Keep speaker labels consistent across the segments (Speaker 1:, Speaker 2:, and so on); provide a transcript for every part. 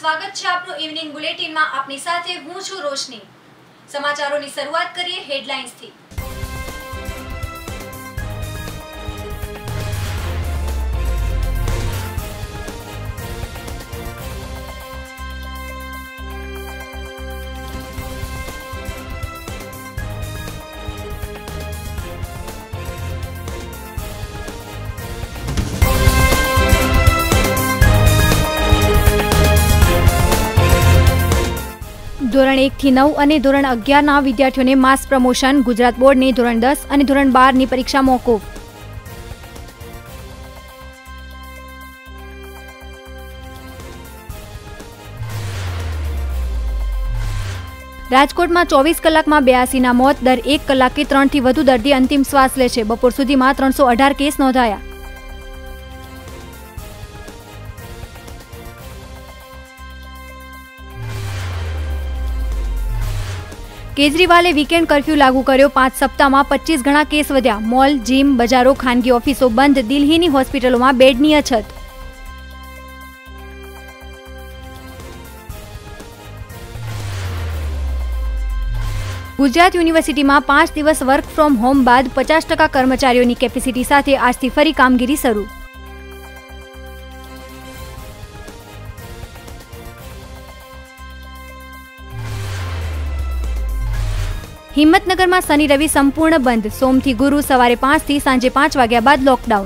Speaker 1: સ્વાગત છે આપનું ઇવનિંગ બુલેટિનમાં। આપની સાથે હું છું રોશની। સમાચારોની શરૂઆત કરીએ હેડલાઇન્સથી। ધોરણ 1 થી 9 અને ધોરણ 11 ના વિદ્યાર્થીઓને માસ પ્રમોશન। ગુજરાત બોર્ડની ધોરણ 10 અને ધોરણ 12 ની પરીક્ષા મોકૂફ। રાજકોટમાં 24 કલાકમાં 82 ના મોત। દર 1 કલાકે 3 થી વધુ દર્દી અંતિમ શ્વાસ લે છે। બપોર સુધીમાં 318 કેસ નોંધાયા। કેજરીવાલે વીકેન્ડ કર્ફ્યુ લાગુ કર્યો। 5 સપ્તાહમાં 25 ગણા કેસ વધ્યા। મોલ, જીમ, બજારો, ખાનગી ઓફિસો બંધ। દિલ્હીની હોસ્પિટલોમાં બેડની અછત। ગુજરાત યુનિવર્સિટીમાં 5 દિવસ વર્ક ફ્રોમ હોમ બાદ 50% કર્મચારીઓની કેપેસિટી સાથે આજથી ફરી કામગીરી શરૂ। હિંમતનગરમાં શનિ રવિ સંપૂર્ણ બંધ। સોમથી ગુરુ સવારે 5 થી સાંજે 5 વાગ્યા બાદ લોકડાઉન।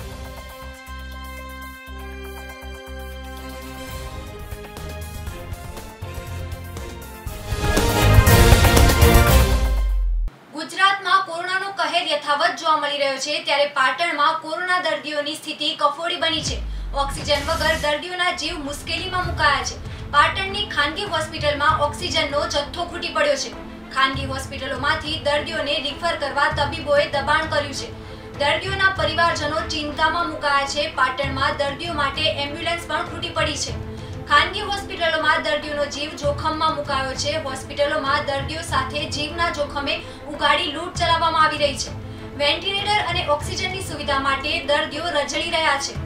Speaker 1: ગુજરાતમાં કોરોનાનો કહેર યથાવત જોવા મળી રહ્યો છે, ત્યારે પાટણમાં કોરોના દર્દીઓની સ્થિતિ કફોડી બની છે। ઓક્સિજન વગર દર્દીઓના જીવ મુશ્કેલીમાં મુકાયા છે। પાટણની ખાનગી હોસ્પિટલમાં ઓક્સિજનનો જથ્થો ખૂટી પડ્યો છે। ખાનગી હોસ્પિટલોમાંથી દર્દીઓને રિફર કરવા તબીબોએ દબાણ કર્યું છે। દર્દીઓના પરિવારજનો ચિંતામાં મુકાયા છે। પાટણમાં દર્દીઓ માટે એમ્બ્યુલન્સ પણ ખૂટી પડી છે। ખાનગી હોસ્પિટલોમાં દર્દીઓનો જીવ જોખમમાં મુકાયો છે। હોસ્પિટલોમાં દર્દીઓ સાથે જીવના જોખમે ઉગાડી લૂંટ ચલાવવામાં આવી રહી છે। વેન્ટિલેટર અને ઓક્સિજનની સુવિધા માટે દર્દીઓ રઝળી રહ્યા છે।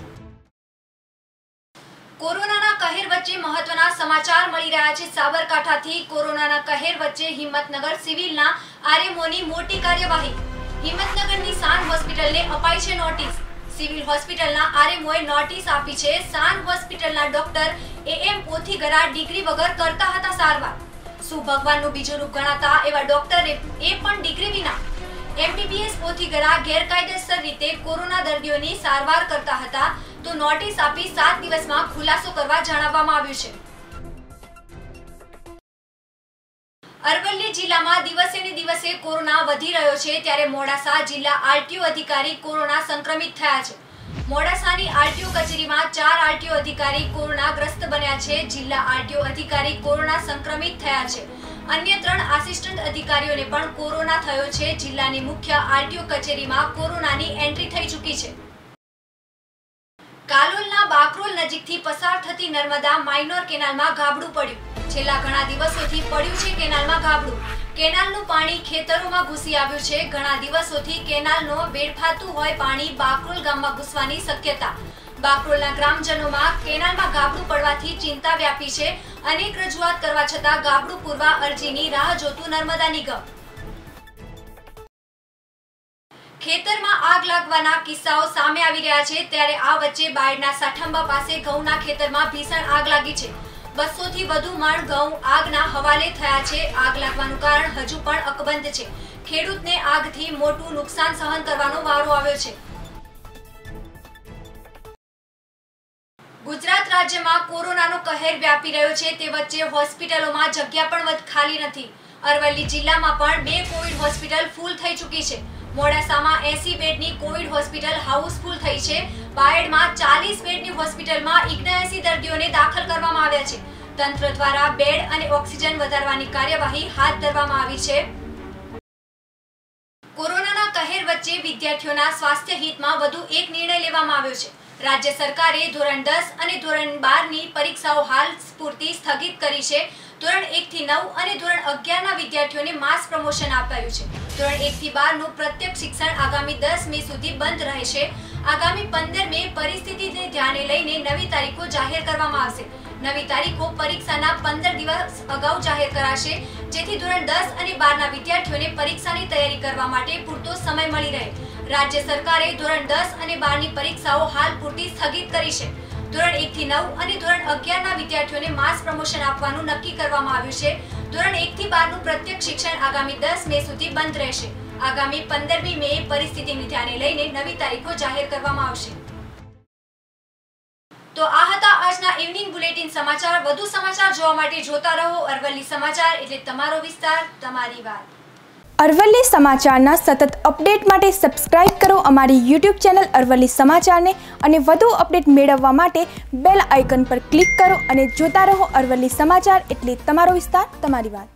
Speaker 1: કોરોનાના કહેર વચ્ચે મહત્વના સમાચાર મળી રહ્યા છે। સાબરકાંઠાથી કોરોનાના કહેર વચ્ચે હિંમતનગર સિવિલના આરએમઓની મોટી કાર્યવાહી। હિંમતનગરની સાન હોસ્પિટલને અપાઈ છે નોટિસ। સિવિલ હોસ્પિટલના આરએમઓએ નોટિસ આપી છે। સાન હોસ્પિટલના ડોક્ટર એએમ પોથીગરા ડિગ્રી વગર કરતા હતા સારવાર। શું ભગવાનનું બીજું રૂપ ગણાતા એવા ડોક્ટરે પણ ડિગ્રી વિના એમબીબીએસ પોથીગરા ગેરકાયદેસર રીતે કોરોના દર્દીઓની સારવાર કરતા હતા, તો નોટિસ આપી 7 દિવસમાં ખુલાસો કરવા જણાવવામાં આવ્યું છે। અરવલ્લી જિલ્લામાં દિવસે ને દિવસે કોરોના વધી રહ્યો છે, ત્યારે મોડાસા જિલ્લા આરટીઓ અધિકારી કોરોના સંક્રમિત થયા છે। મોડાસાની આરટીઓ કચેરીમાં 4 આરટીઓ અધિકારી કોરોનાગ્રસ્ત બન્યા છે। જિલ્લા આરટીઓ અધિકારી કોરોના સંક્રમિત થયા છે। અન્ય 3 આસિસ્ટન્ટ અધિકારીઓને પણ કોરોના થયો છે। જિલ્લાની મુખ્ય આરટીઓ કચેરીમાં કોરોનાની એન્ટ્રી થઈ ચૂકી છે। કાલોલના બાકરોલ નજીકથી પસાર થતી નર્મદા માઇનોર કેનાલમાં ગાબડું પડ્યું। છેલ્લા ઘણા દિવસોથી પડ્યું છે કેનાલમાં ગાબડું। કેનાલનું પાણી ખેતરોમાં ઘૂસી આવ્યું છે। ઘણા દિવસોથી કેનાલનો વેડફાતું હોય પાણી બાકરોલ ગામમાં ઘૂસવાની શક્યતા। બાકરોલના ગ્રામજનોમાં કેનાલમાં ગાબડું પડવાથી ચિંતા વ્યાપી છે। અનેક રજૂઆત કરવા છતાં ગાબડું પૂરવા અરજીની રાહ જોતું નર્મદા નિગમ। ખેતરમાં આગ લાગવાના કિસ્સાઓ સામે આવી રહ્યા છે, ત્યારે આ વચ્ચે બાયડના સાઠંબા પાસે ઘઉંના ખેતરમાં ભીષણ આગ લાગી છે। 200 થી વધુ મણ ઘઉં આગના હવાલે થયા છે। આગ લાગવાનું કારણ હજુ પણ અકબંધ છે। ખેડૂતને આગથી મોટું નુકસાન સહન કરવાનો વારો આવ્યો છે। ગુજરાત રાજ્યમાં કોરોનાનો કહેર વ્યાપી રહ્યો છે, તે વચ્ચે હોસ્પિટલોમાં જગ્યા પણ ખાલી નથી। અરવલ્લી જિલ્લામાં પણ 2 કોવિડ હોસ્પિટલ ફૂલ થઈ ચૂકી છે। મોડાસામાં 80 બેડની કોવિડ હોસ્પિટલ હાઉસફુલ થઈ છે। બાયડમાં 40 બેડની હોસ્પિટલમાં 79 દર્દીઓને દાખલ કરવામાં આવ્યા છે। તંત્ર દ્વારા બેડ અને ઓક્સિજન વધારવાની કાર્યવાહી હાથ ધરવામાં આવી છે। કોરોનાના કહેર વચ્ચે વિદ્યાર્થીઓના સ્વાસ્થ્ય હિતમાં વધુ એક નિર્ણય લેવામાં આવ્યો છે। રાજ્ય સરકારે ધોરણ 10 અને ધોરણ 12 ની પરીક્ષાઓ હાલ પૂરતી સ્થગિત કરી છે। ધોરણ 1 થી 9 અને ધોરણ 11 ના વિદ્યાર્થીઓને માસ પ્રમોશન અપાયું છે। ધોરણ 1 થી 12 નું પ્રત્યક્ષ શિક્ષણ આગામી 10 મે સુધી બંધ રહેશે। આગામી 15 મે પરિસ્થિતિને ધ્યાને લઈને નવી તારીખો જાહેર કરવામાં આવશે। નવી તારીખો પરીક્ષાના 15 દિવસ અગાઉ જાહેર કરાશે, જેથી ધોરણ 10 અને 12 ના વિદ્યાર્થીઓને પરીક્ષાની તૈયારી કરવા માટે પૂરતો સમય મળી રહે. રાજ્ય સરકારે ધોરણ 10 અને 12 ની પરીક્ષાઓ હાલ પૂરતી સ્થગિત કરી છે. ધોરણ 1 થી 9 અને ધોરણ 11 ના વિદ્યાર્થીઓને માસ પ્રમોશન આપવાનું નક્કી કરવામાં આવ્યું છે. ધોરણ 1 થી 12 નું પ્રત્યક્ષ શિક્ષણ આગામી 10 મે સુધી બંધ રહેશે. આગામી 15મી મે પરિસ્થિતિને ધ્યાને લઈને નવી તારીખો જાહેર કરવામાં આવશે. તો આ હતા આજના ઇવનિંગ બુલેટિન સમાચાર. વધુ સમાચાર જોવા માટે જોતા રહો અરવલ્લી સમાચાર, એટલે તમારો વિસ્તાર, તમારી વાત.
Speaker 2: અરવલ્લી સમાચારના સતત અપડેટ માટે સબસ્ક્રાઇબ કરો અમારી YouTube ચેનલ અરવલ્લી સમાચારને અને વધુ અપડેટ મેળવવા માટે બેલ આઇકન પર ક્લિક કરો અને જોતા રહો અરવલ્લી સમાચાર, એટલે તમારો વિસ્તાર, તમારી વાત.